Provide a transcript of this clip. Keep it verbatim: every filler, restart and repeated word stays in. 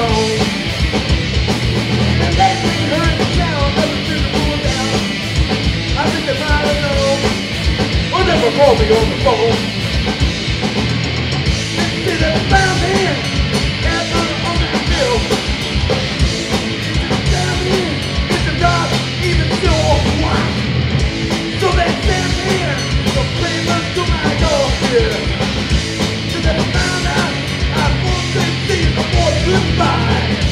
alone. And they bring her in the town, never been to cool down. I think they might have known, or never called me on the phone. They say they found him, and on the on that bill. It's down in, it's a dog, even still. So they sent me the papers to my door here. So they found out I won't say see before goodbye.